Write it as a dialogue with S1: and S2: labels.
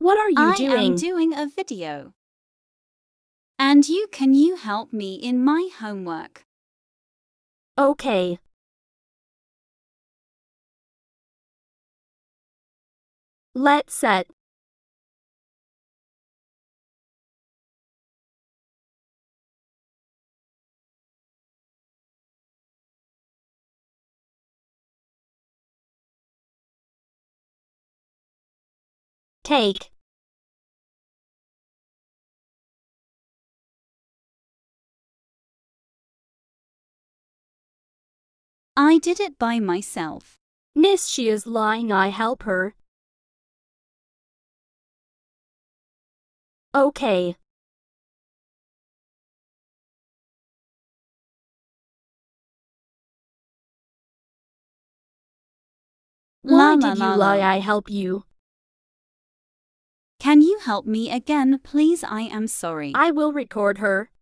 S1: What are you
S2: I
S1: doing?
S2: am doing a video. And can you help me in my homework?
S1: Okay. Let's set. Take.
S2: I did it by myself.
S1: Miss, she is lying. I help her. Okay.
S2: La
S1: Why
S2: la
S1: did you
S2: la
S1: lie?
S2: la.
S1: I help you.
S2: Can you help me again, please? I am sorry.
S1: I will record her.